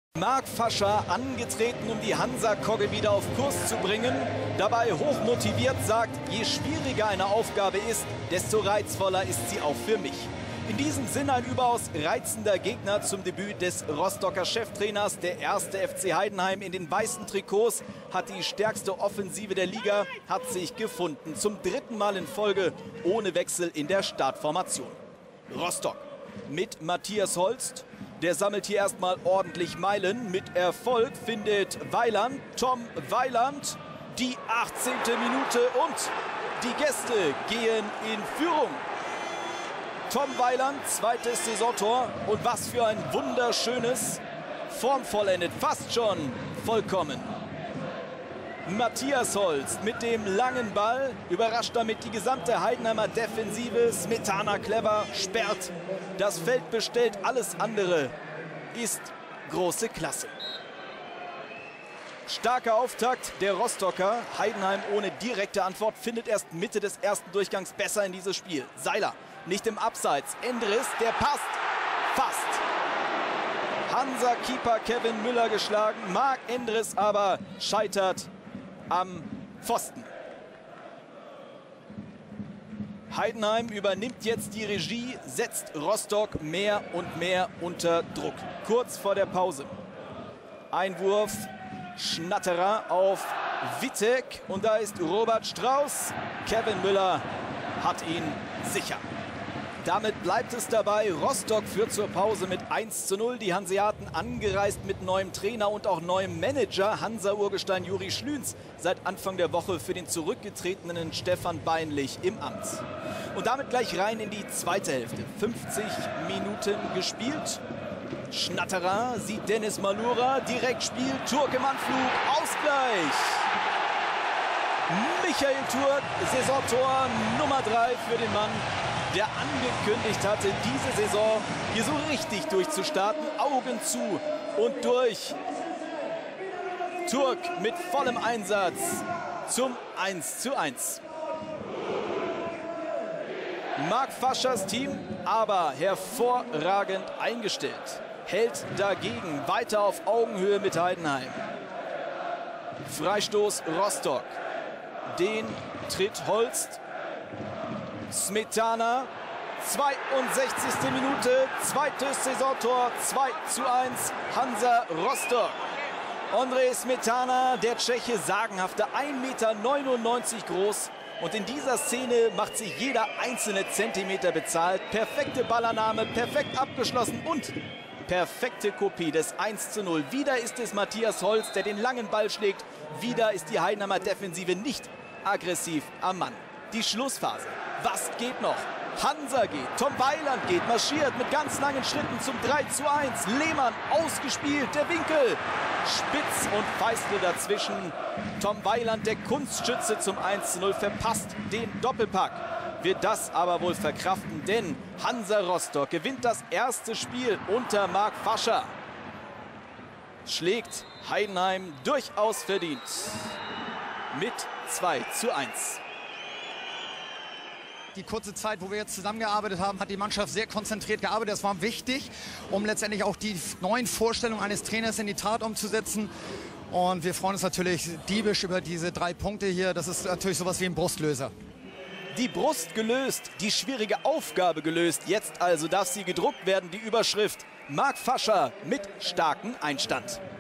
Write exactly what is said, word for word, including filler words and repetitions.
Marc Fascher angetreten, um die Hansa-Kogge wieder auf Kurs zu bringen. Dabei hochmotiviert sagt, je schwieriger eine Aufgabe ist, desto reizvoller ist sie auch für mich. In diesem Sinne ein überaus reizender Gegner zum Debüt des Rostocker Cheftrainers. Der erste F C Heidenheim in den weißen Trikots hat die stärkste Offensive der Liga, hat sich gefunden. Zum dritten Mal in Folge ohne Wechsel in der Startformation. Rostock mit Matthias Holst. Der sammelt hier erstmal ordentlich Meilen. Mit Erfolg findet Weiland, Tom Weiland, die achtzehnte Minute und die Gäste gehen in Führung. Tom Weiland, zweites Saisontor und was für ein wunderschönes, formvollendet, fast schon vollkommen. Matthias Holst mit dem langen Ball, überrascht damit die gesamte Heidenheimer Defensive. Smetana clever, sperrt das Feld, bestellt, alles andere ist große Klasse. Starker Auftakt der Rostocker. Heidenheim ohne direkte Antwort findet erst Mitte des ersten Durchgangs besser in dieses Spiel. Seiler nicht im Abseits, Endres, der passt fast. Hansa-Keeper Kevin Müller geschlagen, Marc Endres aber scheitert am Pfosten. Heidenheim übernimmt jetzt die Regie, setzt Rostock mehr und mehr unter Druck. Kurz vor der Pause. Einwurf, Schnatterer auf Wittek und da ist Robert Strauß. Kevin Müller hat ihn sicher. Damit bleibt es dabei. Rostock führt zur Pause mit eins zu null. Die Hanseaten angereist mit neuem Trainer und auch neuem Manager. Hansa-Urgestein Juri Schlüns seit Anfang der Woche für den zurückgetretenen Stefan Beinlich im Amt. Und damit gleich rein in die zweite Hälfte. fünfzig Minuten gespielt. Schnatterer sieht Dennis Malura, direkt spielt, Turkemann-Flug, Ausgleich. Michael Turk, Saisontor Nummer drei für den Mann, der angekündigt hatte, diese Saison hier so richtig durchzustarten. Augen zu und durch. Turk mit vollem Einsatz zum eins zu eins. Marc Faschers Team aber hervorragend eingestellt. Hält dagegen weiter auf Augenhöhe mit Heidenheim. Freistoß Rostock. Den tritt Holst. Smetana, zweiundsechzigste Minute, zweites Saisontor, zwei zu eins, Hansa Rostock. André Smetana, der Tscheche, sagenhafte ein Meter neunundneunzig groß. Und in dieser Szene macht sich jeder einzelne Zentimeter bezahlt. Perfekte Ballannahme, perfekt abgeschlossen und perfekte Kopie des eins zu null. Wieder ist es Matthias Holst, der den langen Ball schlägt. Wieder ist die Heidenheimer Defensive nicht aggressiv am Mann. Die Schlussphase. Was geht noch? Hansa geht, Tom Weiland geht, marschiert mit ganz langen Schritten zum drei zu eins. Lehmann ausgespielt, der Winkel. Spitz und Feistle dazwischen. Tom Weiland, der Kunstschütze zum eins zu null, verpasst den Doppelpack. Wird das aber wohl verkraften, denn Hansa Rostock gewinnt das erste Spiel unter Marc Fascher. Schlägt Heidenheim durchaus verdient. Mit zwei zu eins. Die kurze Zeit, wo wir jetzt zusammengearbeitet haben, hat die Mannschaft sehr konzentriert gearbeitet. Das war wichtig, um letztendlich auch die neuen Vorstellungen eines Trainers in die Tat umzusetzen. Und wir freuen uns natürlich diebisch über diese drei Punkte hier. Das ist natürlich sowas wie ein Brustlöser. Die Brust gelöst, die schwierige Aufgabe gelöst. Jetzt also darf sie gedruckt werden, die Überschrift: Marc Fascher mit starkem Einstand.